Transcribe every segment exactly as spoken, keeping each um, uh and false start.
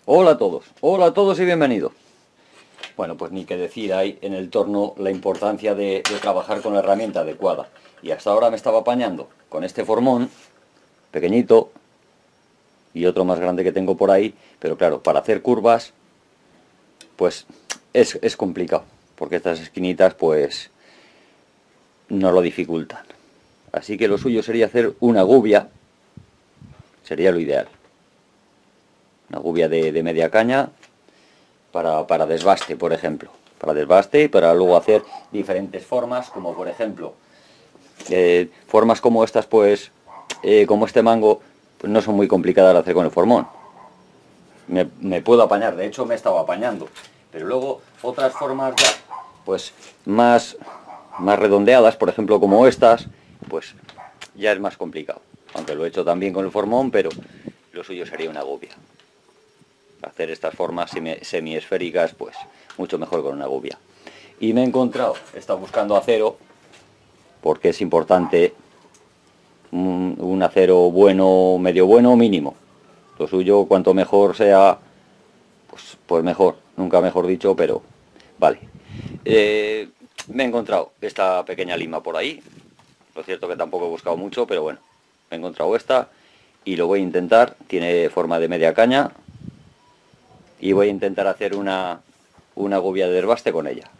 Hola a todos, hola a todos y bienvenidos. Bueno, pues ni que decir hay en el torno la importancia de, de trabajar con la herramienta adecuada. Y hasta ahora me estaba apañando con este formón pequeñito y otro más grande que tengo por ahí, pero claro, para hacer curvas pues es, es complicado, porque estas esquinitas pues no lo dificultan. Así que lo suyo sería hacer una gubia, sería lo ideal. Una gubia de, de media caña para, para desbaste, por ejemplo. Para desbaste y para luego hacer diferentes formas, como por ejemplo, eh, formas como estas, pues, eh, como este mango, pues no son muy complicadas de hacer con el formón. Me, me puedo apañar, de hecho me he estado apañando. Pero luego otras formas ya, pues, más, más redondeadas, por ejemplo, como estas, pues ya es más complicado. Aunque lo he hecho también con el formón, pero lo suyo sería una gubia. Hacer estas formas semiesféricas, pues mucho mejor con una gubia. Y me he encontrado, he estado buscando acero, porque es importante un, un acero bueno, medio bueno, mínimo. Lo suyo, cuanto mejor sea, pues, pues mejor, nunca mejor dicho, pero vale. Eh, me he encontrado esta pequeña lima por ahí. Lo cierto que tampoco he buscado mucho, pero bueno, me he encontrado esta y lo voy a intentar. Tiene forma de media caña. Y voy a intentar hacer una, una gubia de desbaste con ella.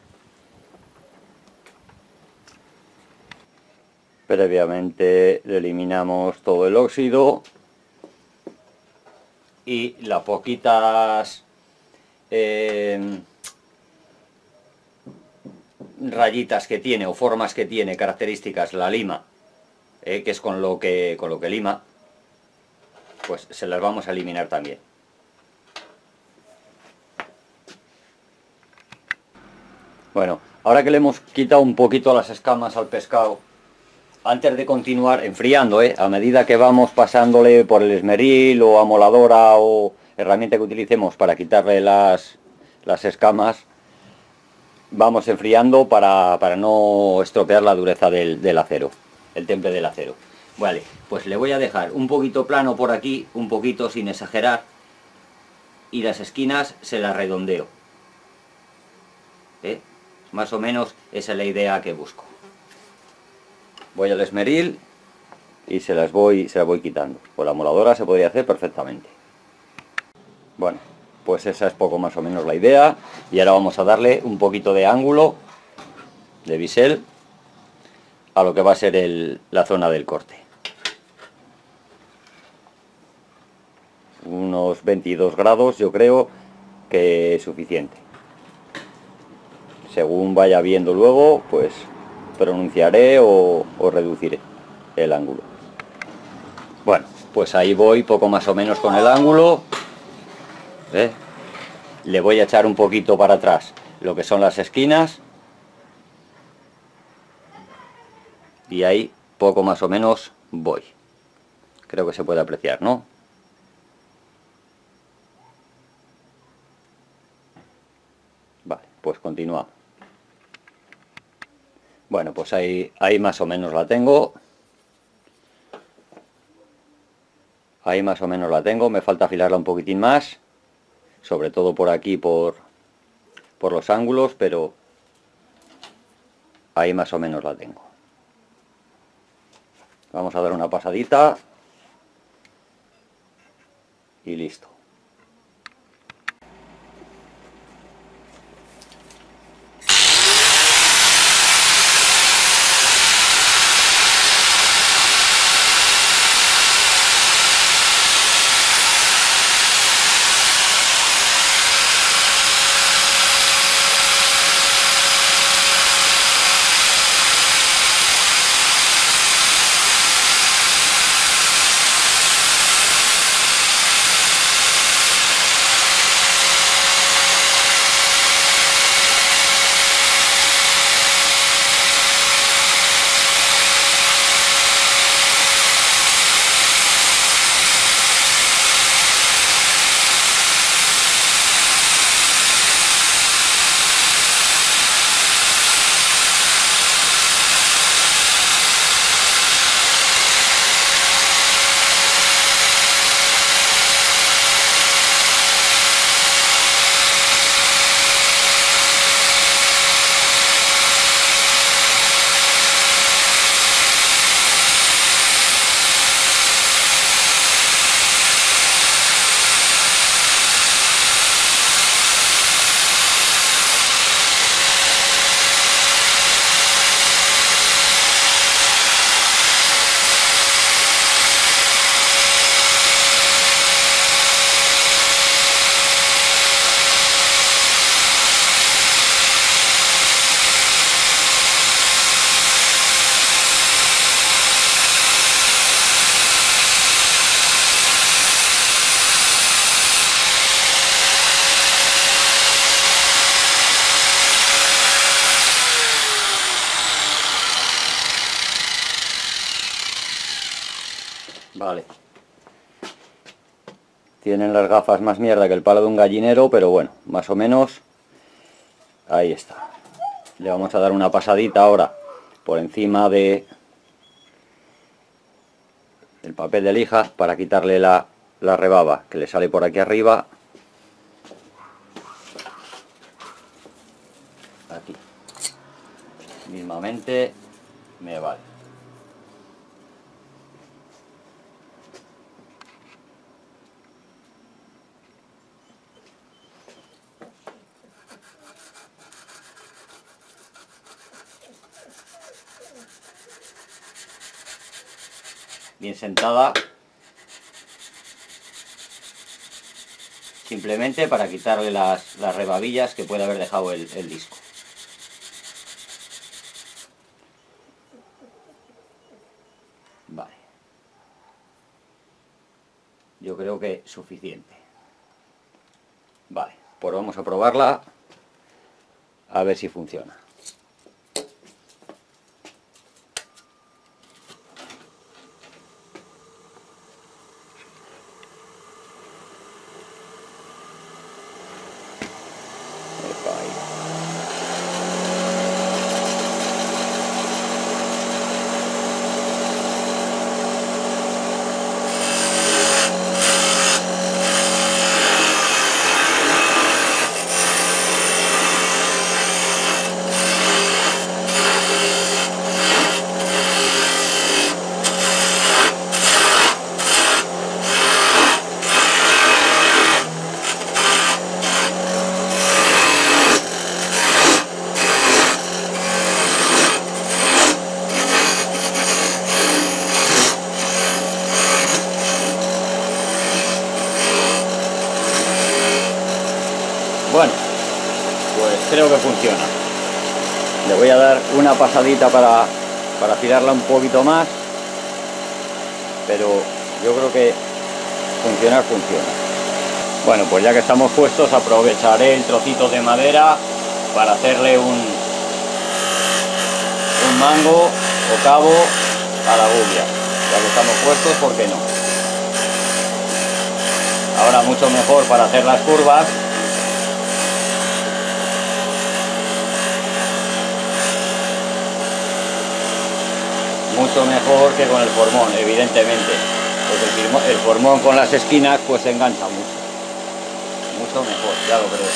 Previamente le eliminamos todo el óxido y las poquitas eh, rayitas que tiene o formas que tiene, características, la lima, eh, que es con lo que, con lo que lima, pues se las vamos a eliminar también. Bueno, ahora que le hemos quitado un poquito las escamas al pescado, antes de continuar enfriando, ¿eh? A medida que vamos pasándole por el esmeril o amoladora o herramienta que utilicemos para quitarle las, las escamas, vamos enfriando para, para no estropear la dureza del, del acero, el temple del acero. Vale, pues le voy a dejar un poquito plano por aquí, un poquito sin exagerar, y las esquinas se las redondeo. ¿Eh? Más o menos esa es la idea que busco. Voy al esmeril y se las voy, se las voy quitando. Con la moladora se podría hacer perfectamente. Bueno, pues esa es poco más o menos la idea. Y ahora vamos a darle un poquito de ángulo, de bisel, a lo que va a ser el, la zona del corte. Unos veintidós grados yo creo que es suficiente. Según vaya viendo luego, pues pronunciaré o, o reduciré el ángulo. Bueno, pues ahí voy poco más o menos con el ángulo. ¿Eh? Le voy a echar un poquito para atrás lo que son las esquinas. Y ahí poco más o menos voy. Creo que se puede apreciar, ¿no? Vale, pues continuamos. Bueno, pues ahí, ahí más o menos la tengo. Ahí más o menos la tengo. Me falta afilarla un poquitín más. Sobre todo por aquí, por, por los ángulos, pero ahí más o menos la tengo. Vamos a dar una pasadita. Y listo. Vale. Tienen las gafas más mierda que el palo de un gallinero, pero bueno, más o menos ahí está. Le vamos a dar una pasadita ahora por encima de el papel de lija para quitarle la, la rebaba que le sale por aquí arriba. Aquí. Mismamente me vale. Bien sentada, simplemente para quitarle las, las rebabillas que puede haber dejado el, el disco. Vale, yo creo que suficiente. Vale, pues vamos a probarla a ver si funciona. Bueno, pues creo que funciona. Le voy a dar una pasadita para, para afirarla un poquito más, pero yo creo que funcionar funciona. Bueno, pues ya que estamos puestos, aprovecharé el trocito de madera para hacerle un, un mango o cabo a la gubia. Ya que estamos puestos, ¿por qué no? Ahora mucho mejor para hacer las curvas. Mucho mejor que con el formón, evidentemente, porque el formón con las esquinas pues se engancha mucho, mucho mejor, ya lo creo.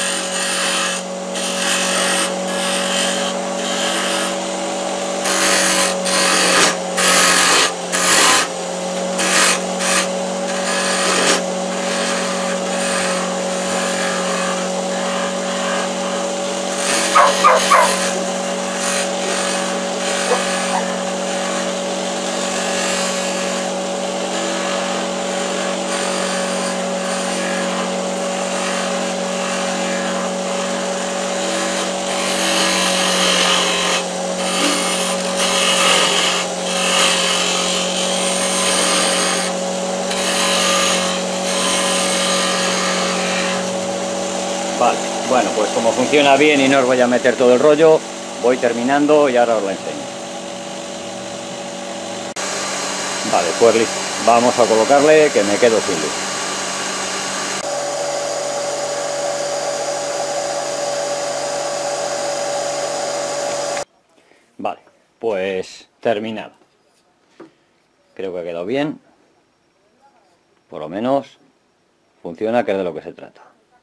Vale, bueno, pues como funciona bien y no os voy a meter todo el rollo, voy terminando y ahora os lo enseño. Vale, pues listo. Vamos a colocarle que me quedo sin luz. Vale, pues terminado. Creo que ha quedado bien. Por lo menos funciona, que es de lo que se trata.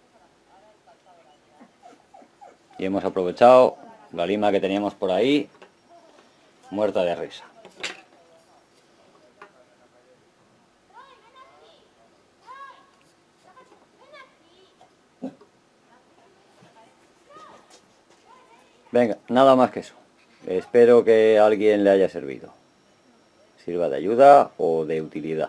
Y hemos aprovechado la lima que teníamos por ahí, muerta de risa. Venga, nada más que eso. Espero que a alguien le haya servido. Sirva de ayuda o de utilidad.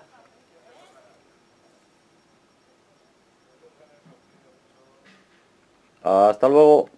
Hasta luego.